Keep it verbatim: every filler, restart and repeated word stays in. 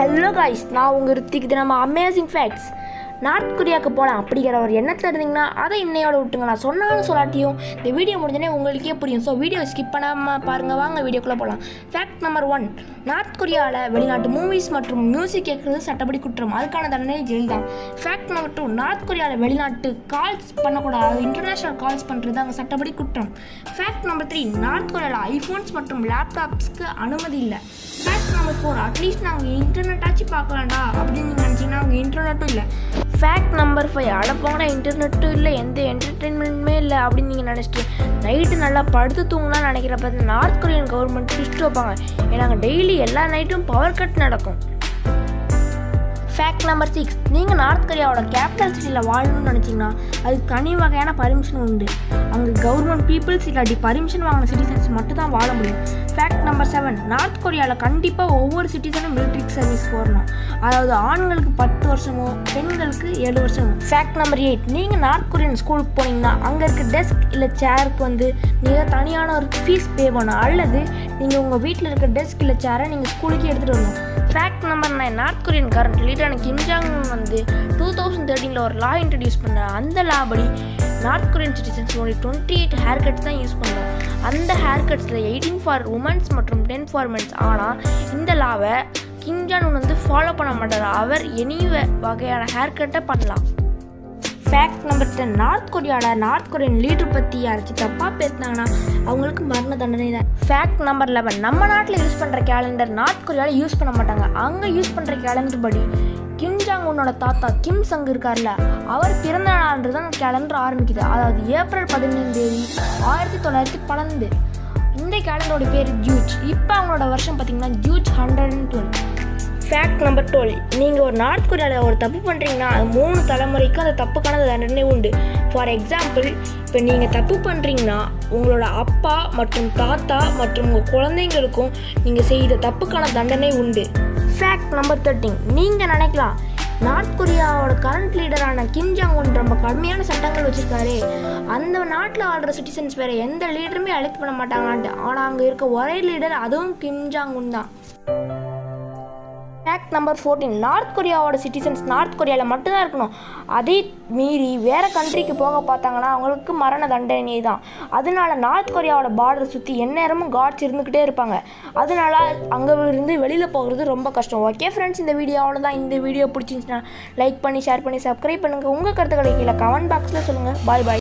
Hello guys, நான் உங்கள் ரித்திக்கு நம்ம அமேசிங் ஃபேக்ட்ஸ் நார்த் கொரியாவுக்கு போகலாம் அப்படிங்கிற ஒரு எண்ணத்தில் இருந்தீங்கன்னா அதை இன்னையோட விட்டுங்க. நான் சொன்னாலும் சொல்லாட்டியும் இந்த வீடியோ முடிஞ்சோடனே உங்களுக்கே புரியும். ஸோ வீடியோ ஸ்கிப் பண்ணாமல் பாருங்கள். வாங்க வீடியோக்குள்ளே போகலாம். ஃபேக்ட் நம்பர் ஒன், நார்த் கொரியாவில் வெளிநாட்டு மூவிஸ் மற்றும் மியூசிக் கேட்குறது சட்டப்படி குற்றம். அதுக்கான தண்டனை ஜெயில் தான். ஃபேக்ட் நம்பர் டூ, நார்த் கொரியாவில் வெளிநாட்டு கால்ஸ் பண்ணக்கூடாது, இன்டர்நேஷ்னல் கால்ஸ் பண்ணுறது அங்கே சட்டப்படி குற்றம். ஃபேக்ட் நம்பர் த்ரீ, நார்த் கொரியாவில் ஐஃபோன்ஸ் மற்றும் லேப்டாப்ஸ்க்கு அனுமதி இல்லை. ஃபேக்ட் நம்பர் ஃபோர், அட்லீஸ்ட் நாங்கள் இன்டர்நெட் ஆச்சு பார்க்கலாம்டா அப்படின்னு நினச்சிங்கன்னா அங்கே இன்டர்நெட்டும் இல்லை. ஃபேக்ட் நம்பர் ஃபைவ், அடப்போங்கடா இன்டர்நெட்டும் இல்லை, எந்த என்டர்டெயின்மெண்ட்டுமே இல்லை அப்படின்னு நீங்கள் நினச்சிட்டு நைட்டு நல்லா படுத்து தூங்கலாம்னு நினைக்கிறப்ப நார்த் கொரியன் கவர்மெண்ட் ட்விஸ்ட் வைப்பாங்க. ஏன்னா அங்கே டெய்லி எல்லா நைட்டும் பவர் கட் நடக்கும். ஃபேக்ட் நம்பர் சிக்ஸ், நீங்கள் நார்த் கொரியாவோட கேபிட்டல் சிட்டியில் வாழணும்னு நினச்சிங்கன்னா அதுக்கு தனி வகையான பர்மிஷன் உண்டு. அங்கே கவர்மெண்ட் பீப்புள்ஸ் இல்லாட்டி பர்மிஷன் வாங்கின சிட்டிசன்ஸ் மட்டும் தான் வாழ முடியும். ஃபேக்ட் நம்பர் செவன், நார்த் கொரியாவில் கண்டிப்பாக ஒவ்வொரு சிட்டிசனும் மிலிட்ரி சர்வீஸ்க்கு வரணும். அதாவது ஆண்களுக்கு பத்து வருஷமோ பெண்களுக்கு ஏழு வருஷமோ. ஃபேக்ட் நம்பர் எயிட், நீங்கள் நார்த் கொரியன் ஸ்கூலுக்கு போனீங்கன்னா அங்கே இருக்க டெஸ்க் இல்லை சேருக்கு வந்து நீங்கள் தனியான ஒரு ஃபீஸ் பே பண்ணணும், அல்லது நீங்கள் உங்கள் வீட்டில் இருக்க டெஸ்க் இல்லை சேரை நீங்கள் ஸ்கூலுக்கு எடுத்துகிட்டு வரணும். Fact number nine, north Korean current லீடரான கிம் ஜாங் உன் வந்து டூ தௌசண்ட் தேர்ட்டீனில் ஒரு லா இன்ட்ரடியூஸ் பண்ண. அந்த லா படி நார்த் கொரியன் சிட்டிசன்ஸ் ஒரு டுவெண்ட்டி எயிட் ஹேர் கட்ஸ் தான் யூஸ் பண்ணுவோம். அந்த ஹேர் கட்ஸில் எயிட்டீன் ஃபார் உமன்ஸ் மற்றும் டென் ஃபார் மென்ஸ். ஆனால் இந்த லாவை கிம் ஜாங் உன் வந்து ஃபாலோ பண்ண மாட்டார். அவர் எனி வகையான ஹேர் கட்டை பண்ணலாம். ஃபேக்ட் நம்பர் டென், நார்த் கொரியாவில் நார்த் கொரியன் லீடர் பற்றி யாராச்சும் தப்பாக பேசினாங்கன்னா அவங்களுக்கு மரண தண்டனை தான். ஃபேக்ட் நம்பர் லெவன், நம்ம நாட்டில் யூஸ் பண்ணுற கேலண்டர் நார்த் கொரியாவில் யூஸ் பண்ண மாட்டாங்க. அங்கே யூஸ் பண்ணுற கேலண்டர் படி கிம் ஜாங் உன்னோட தாத்தா கிம் சங் இருக்கார்ல, அவர் பிறந்த நாள் தான் கேலண்டர் ஆரம்பிக்குது. அதாவது ஏப்ரல் பதினேழாம் தேதி ஆயிரத்தி தொள்ளாயிரத்தி பன்னெண்டு. இந்த கேலண்டரோட பேர் ஜூச். இப்போ அவங்களோட வருஷம் பார்த்தீங்கன்னா Juche hundred and twelve. Fact number twelve, நீங்கள் ஒரு நார்த் கொரியாவில் ஒரு தப்பு பண்ணுறீங்கன்னா அது மூணு தலைமுறைக்கு அந்த தப்புக்கான தண்டனை உண்டு. ஃபார் எக்ஸாம்பிள், இப்போ நீங்கள் தப்பு பண்ணுறீங்கன்னா உங்களோட அப்பா மற்றும் தாத்தா மற்றும் உங்கள் குழந்தைங்களுக்கும் நீங்கள் செய்த தப்புக்கான தண்டனை உண்டு. ஃபேக்ட் நம்பர் தேர்ட்டீன், நீங்கள் நினைக்கலாம் நார்த் கொரியாவோட கரண்ட் லீடரான கிம் ஜாங் உன் ரொம்ப கடுமையான சட்டங்கள் வச்சுருக்காரு, அந்த நாட்டில் வாழ்கிற சிட்டிசன்ஸ் வேறு எந்த லீடருமே எலெக்ட் பண்ண மாட்டாங்களான்ட்டு. ஆனால் அங்கே இருக்க ஒரே லீடர் அதுவும் கிம் ஜாங் உன் தான். ஃபேக்ட் நம்பர் ஃபோர்டீன், நார்த் கொரியாவோட சிட்டிசன்ஸ் நார்த் கொரியாவில் மட்டும்தான் இருக்கணும். அதே மீறி வேறு கண்ட்ரிக்கு போக பார்த்தாங்கன்னா அவங்களுக்கு மரண தண்டனை தான். அதனால நார்த் கொரியாவோட பார்டரை சுற்றி எந்நேரமும் கார்ட்ஸ் இருந்துக்கிட்டே இருப்பாங்க. அதனால அங்கே இருந்து வெளியில் போகிறது ரொம்ப கஷ்டம். ஓகே ஃப்ரெண்ட்ஸ், இந்த வீடியோ அவ்வளோதான். இந்த வீடியோ பிடிச்சிருந்துச்சுன்னா லைக் பண்ணி ஷேர் பண்ணி சப்ஸ்கிரைப் பண்ணுங்கள். உங்கள் கருத்துக்களை கீழே கமெண்ட் பாக்ஸில் சொல்லுங்கள். பாய் பாய்.